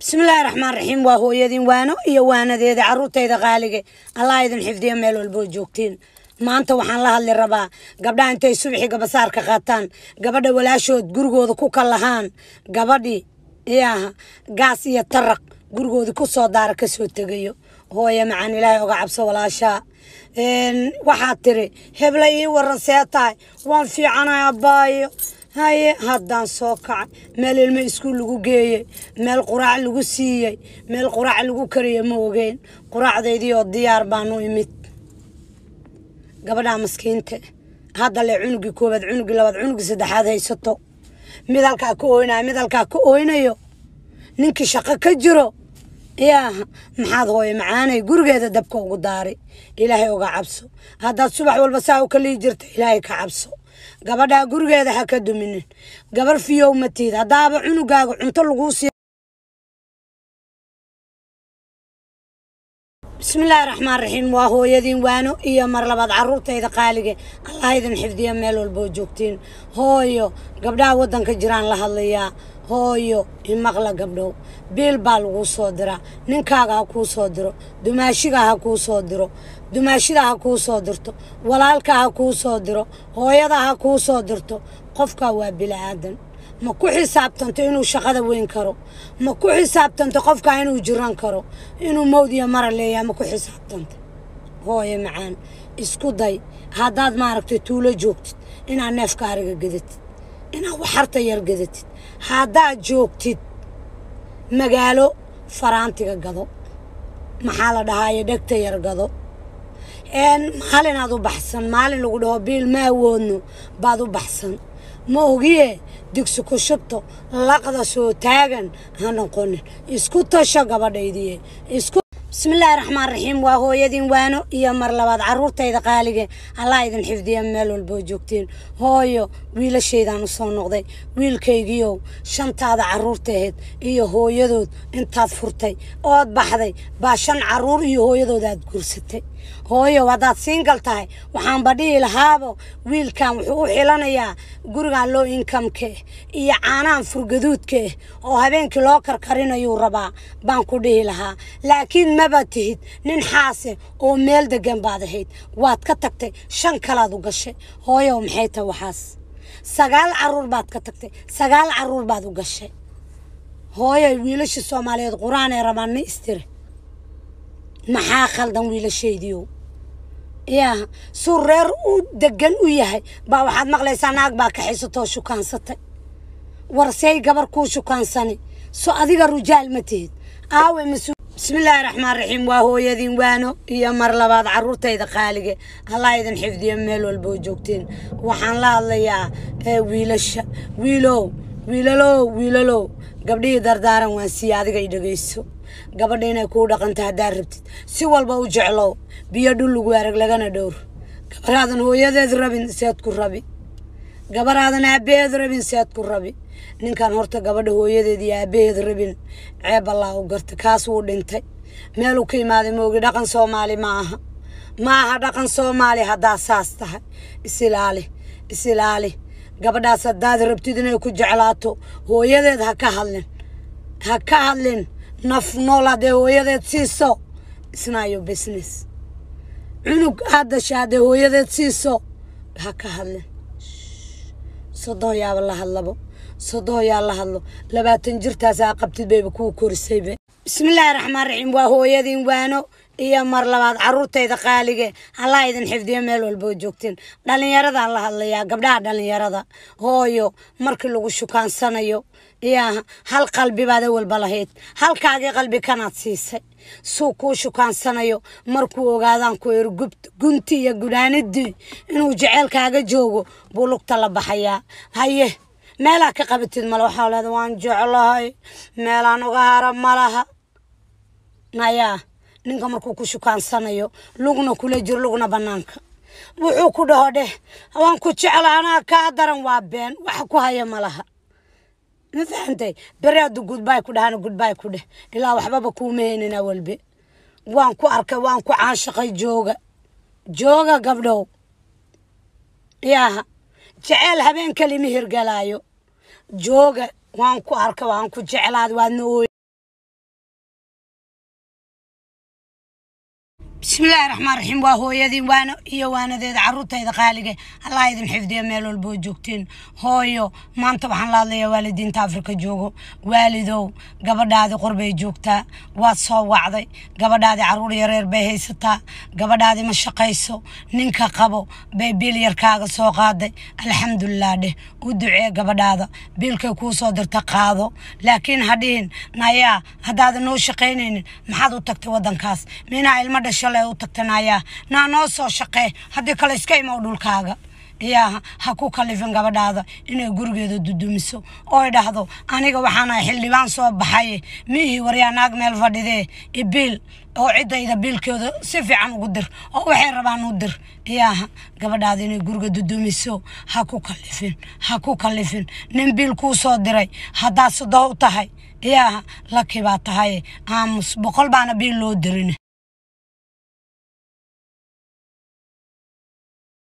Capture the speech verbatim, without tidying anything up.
بسم الله الرحمن الرحيم وهو يدين وانو iyo waanadeeda caruurtayda qaaliga Allah idin xifdiyo meel walba joogtiin maanta waxaan la hadli rabaa gabdhaha intay subaxii gabasaarka qaataan gabadha walaashood gurigooda ku kalahaan gabadhi iyaha gaas iyo taraq gurigooda ku soo daara ka soo tagayo hooyo macaan Ilaahay uga cabso walaasha een waxa tiri hebla ii waran seetaay waan fiicanahay abaayo هاي هادان سوكع مال الماء اسكول لغو جاي مال قراع لغو سيي مال قراع لغو كريه موغين قراع ديدي او ديار بانو يميت قبلها مسكينته هذا اللي عنقي كوبد عنقي لبد عنقي سدحاد هيستو ميدالكا كوينا ميدالكا كوينايو نينكي شقا كجرو يا maxaad hooyo macaanay gurigeeda dabka ugu daari Ilaahay uga cabso hada subax walba saa u kali jirta Ilaahay ka cabso gabadha gurigeeda ha ka duminin gabar fiyow matiid hadaaba cunugaaga cunto lagu sii بسم الله الرحمن الرحيم وهو يدين وانو إيا مرلبات عرورتayda qaaliga Allah idin xifdiyo meel walba joogtiin hooyo gabdhaha wadanka jiraan la hadlayaa hooyo imaqla gabdhow bil baa lagu soo dira ninkaaga ha ku soo diro dumaashiga ha ku soo diro dumaashida ha ku soo dirto walaalka ha ku soo diro hooyada ha ku soo dirto qofka waa bilaadan ma ku xisaabtanto inuu shaqada weyn karo ma ku xisaabtanto qofka inuu jiran karo inuu mawdiya mar leeyahay ma ku xisaabtanto hooyo macaan isku day hadaad ma aragtay tuulo joogtid inaa neefka ariga gadatid inaa waxarta yar gadatid hadaad joogtid magaalo faraantiga gado maxaa la dhahaye dhegta yar gado een maalin aad u baxsan maalin lagu dhaho bil ma awoodno baad u baxsan ma ogiye digsi ku shubto laqada soo taagan ha noqon isku tasho gabadhaydii isku بسم الله الرحمن الرحيم وهو يدين وانو إيا مرلبات عرورتayda qaaliga Allah idin xifdiyo meel walba joogtiin hooyo wiilashaydan soo noqday wiilkaygiyo shantaada caruurteed iyo hooyadood intaad furtay oo baxday ba shan caruur iyo hooyadood aad guursatay hooyo wadaad single tahay waxaan badhii lahaabo wiilkan wuxuu u xilanayaa guriga loo income-ka iyo caanaan furgaduudka oo habeenkii loo karkarinayo rabaa baan ku dhihi lahaa laakiin ma batihid nin xaase oo meel degan baad ahayd waad ka tagtay shan kalaad u gashay hooyo maxay tahay waxaas sagaal caruur baad ka tagtay sagaal caruur baad u gashay hooyo wiilasha Soomaaliyeed quraan ay rabaan istiri maxaa khaldan wiilashaydiyo يا سرر ودقن وياه با واحد مقليسا ناق با كحيساتو شوكانساتay ورسي قبر كو شوكانساني سو اديغا رجال متيد اوي مسو بسم الله الرحمن الرحيم وهو يدين وانو يا مرلباد عرورتayda qaaliga Allah idin xifdiyo meel walba joogtiin waxaan la hadlayaa wiilasha wiilow wiilalo wiilalo gabdhii dardaaran waan si adiga i dhageyso gabadha inay ku dhaqantaa hadaa rabtid si walba u jeclow biyo dhul lagu arag lagana dhowr gabaraadan hooyadeed rabin seed ku rabi gabaraadan aabeed rabin seed ku rabi ninkan horta gabadha hooyadeed iyo aabeed rabin ceeb Allah u garta kaas uu dhintay meel uu ka imaaday moogi dhaqan Soomaali ma aha ma aha dhaqan Soomaali hadaa saas tahay isilaali isilaali gabadhaas hadaad rabtid inay ku jeclaato hooyadeed ha ka hadlin ha ka hadlin naf noolade hooyadeed siiso isna yo business cunug hada shaade hooyadeed siiso ha ka hadlin sodoo yaa la hadlabo sodoo yaa la hadlo labaatan jirtaas aa qabtid bay ku korisaybe bismillaahir rahmaanir rahiim waa hooyadin waano iyo marlabaad caruurtayda qaaliga Allah idin xifdiyo meel walba joogtiin dhalinyarada la hadlayaa gabdhaha dhalinyarada hooyo markii lagu shukaansanayo iyo hal qalbi baad walba lahayd halkaaga qalbi kanaad siisay soo ku shukaansanayo markuu ogaadaan ku ergub gunti iyo gudaanidii inuu jecelkaaga joogo buu lugta la baxaya haye meela ka qabatid mal waxa la waan jecelahay meelaan uga haram malaha naya ninka markuu ku shukaansanayo lugna kula jir lugna banaanka wuxuu ku dhaho waan ku jecelaana ka daran waa been wax ku haya malaha ma fahantay baraadu goodbye ku dhaana goodbye ku dheh ilaa waxba ku meeynina walbe waan ku arkay waan ku caashaqay jooga jooga gabdhow yaa jecel habeen kalimi hirgalaayo jooga waan ku arkay waan ku jecelaad waadna بسم الله الرحمن الرحيم وهو يدين وانا إيا وانا ذي عروتة إذا قالقة الله يدين حفظي ميلو البوجوكتين هويو ما انتو بحان الله ليا والدين تافريكا جوغو والدو قبل هذا قربي جوكتا واتصو وعضي قبل هذا عرور يرير بيهيستا قبل هذا مشاقيسو نينكا قبو بي بيل يركاغ سو قادي الحمد لله ده ودعي قبل هذا بيلكا كوسو درتا قادو لكن هدين نايا هذا نو شقينين محادو تكتو ودن كاس مينا المدى شلي وتكتنايا نانو سو شقي هدي كلا اسكي مودول كاغا يا هكو كلفن gabadhaada inay gurigeeda dudumiso oo ay dhahdo aniga waxaan ahay xildhibaan soo baxay mihi waryaanaag meel fadhide ibil oo cidayda bilkeeda si fiican ugu dir oo waxay rabaan u dir yaa gabadhaada inay guriga dudumiso haku kalifin haku kalifin nin bil ku soo diray hadaa soo tahay yaa la kiba tahay aamus boqol baana bil loo dirin